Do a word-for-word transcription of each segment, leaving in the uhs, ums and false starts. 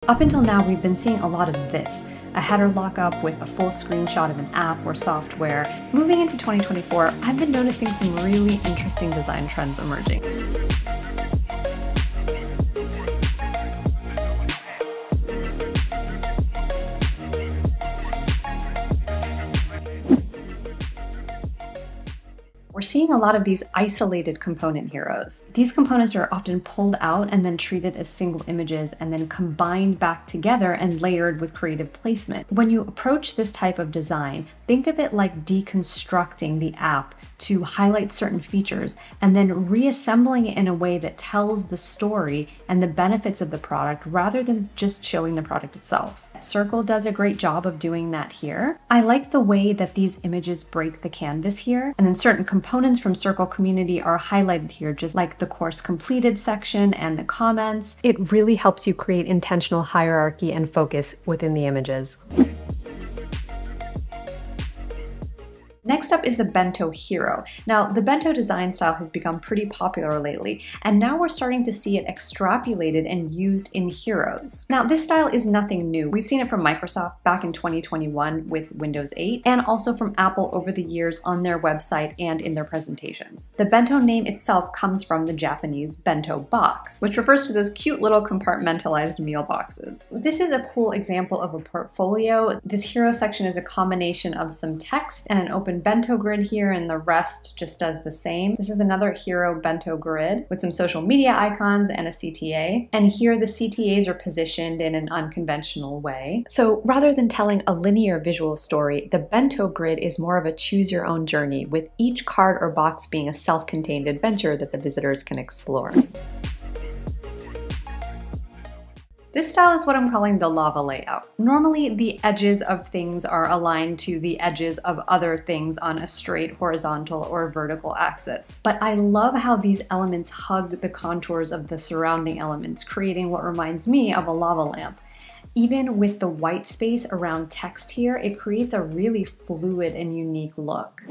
Up until now, we've been seeing a lot of this, a header lockup with a full screenshot of an app or software. Moving into twenty twenty-four, I've been noticing some really interesting design trends emerging. We're seeing a lot of these isolated component heroes. These components are often pulled out and then treated as single images and then combined back together and layered with creative placement. When you approach this type of design, think of it like deconstructing the app to highlight certain features and then reassembling it in a way that tells the story and the benefits of the product rather than just showing the product itself. Circle does a great job of doing that here. I like the way that these images break the canvas here, and then certain components from Circle community are highlighted here, just like the course completed section and the comments. It really helps you create intentional hierarchy and focus within the images. Next up is the Bento Hero. Now, the Bento design style has become pretty popular lately, and now we're starting to see it extrapolated and used in heroes. Now, this style is nothing new. We've seen it from Microsoft back in twenty twenty-one with Windows eight, and also from Apple over the years on their website and in their presentations. The Bento name itself comes from the Japanese bento box, which refers to those cute little compartmentalized meal boxes. This is a cool example of a portfolio. This hero section is a combination of some text and an open bento grid here, and the rest just does the same. This is another hero bento grid with some social media icons and a C T A. And here the C T As are positioned in an unconventional way. So rather than telling a linear visual story, the bento grid is more of a choose your own journey, with each card or box being a self-contained adventure that the visitors can explore. This style is what I'm calling the lava layout. Normally, the edges of things are aligned to the edges of other things on a straight horizontal or vertical axis. But I love how these elements hug the contours of the surrounding elements, creating what reminds me of a lava lamp. Even with the white space around text here, it creates a really fluid and unique look.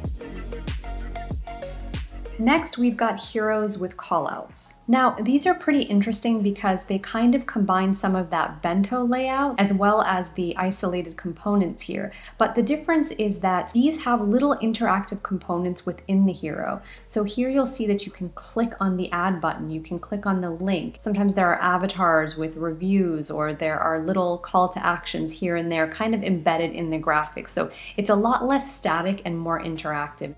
Next, we've got heroes with callouts. Now, these are pretty interesting because they kind of combine some of that bento layout as well as the isolated components here. But the difference is that these have little interactive components within the hero. So here you'll see that you can click on the add button, you can click on the link. Sometimes there are avatars with reviews, or there are little call to actions here and there kind of embedded in the graphics. So it's a lot less static and more interactive.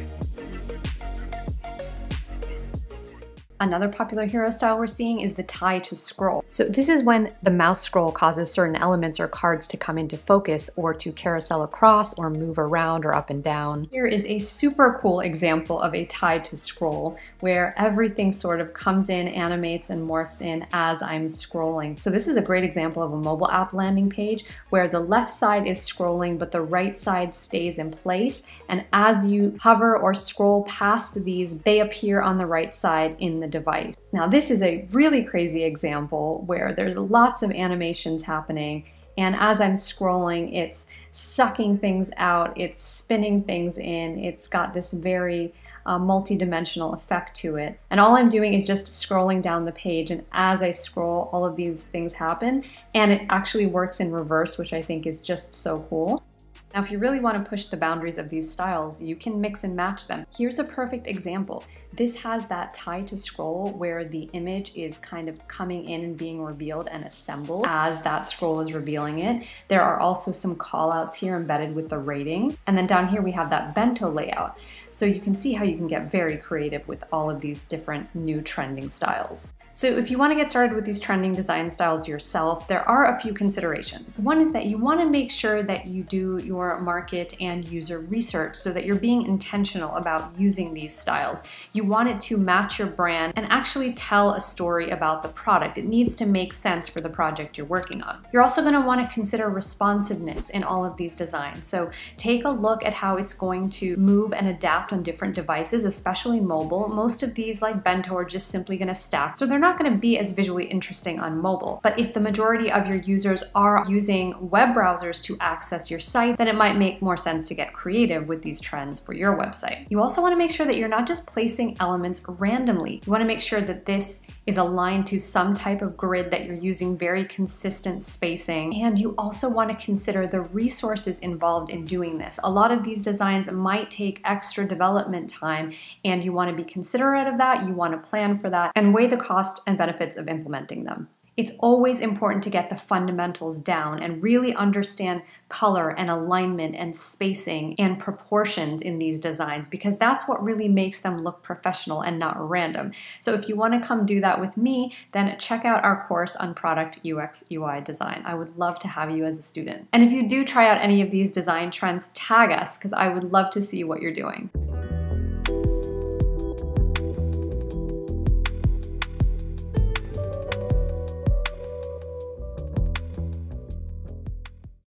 Another popular hero style we're seeing is the tie to scroll. So this is when the mouse scroll causes certain elements or cards to come into focus, or to carousel across or move around or up and down. Here is a super cool example of a tie to scroll where everything sort of comes in, animates, and morphs in as I'm scrolling. So this is a great example of a mobile app landing page where the left side is scrolling but the right side stays in place, and as you hover or scroll past these, they appear on the right side in the device. Now, this is a really crazy example where there's lots of animations happening, and as I'm scrolling, it's sucking things out, it's spinning things in, it's got this very uh, multi-dimensional effect to it. And all I'm doing is just scrolling down the page, and as I scroll, all of these things happen, and it actually works in reverse, which I think is just so cool. Now, if you really want to push the boundaries of these styles, you can mix and match them. Here's a perfect example. This has that tie to scroll where the image is kind of coming in and being revealed and assembled as that scroll is revealing it. There are also some callouts here embedded with the ratings. And then down here we have that bento layout. So you can see how you can get very creative with all of these different new trending styles. So if you want to get started with these trending design styles yourself, there are a few considerations. One is that you want to make sure that you do your market and user research so that you're being intentional about using these styles. You want it to match your brand and actually tell a story about the product. It needs to make sense for the project you're working on. You're also going to want to consider responsiveness in all of these designs. So take a look at how it's going to move and adapt on different devices, especially mobile. Most of these, like Bento, are just simply going to stack, so they're not going to be as visually interesting on mobile. But if the majority of your users are using web browsers to access your site, then it it might make more sense to get creative with these trends for your website. You also want to make sure that you're not just placing elements randomly. You want to make sure that this is aligned to some type of grid, that you're using very consistent spacing. And you also want to consider the resources involved in doing this. A lot of these designs might take extra development time, and you want to be considerate of that. You want to plan for that and weigh the cost and benefits of implementing them. It's always important to get the fundamentals down and really understand color and alignment and spacing and proportions in these designs, because that's what really makes them look professional and not random. So if you want to come do that with me, then check out our course on product U X U I design. I would love to have you as a student. And if you do try out any of these design trends, tag us, because I would love to see what you're doing.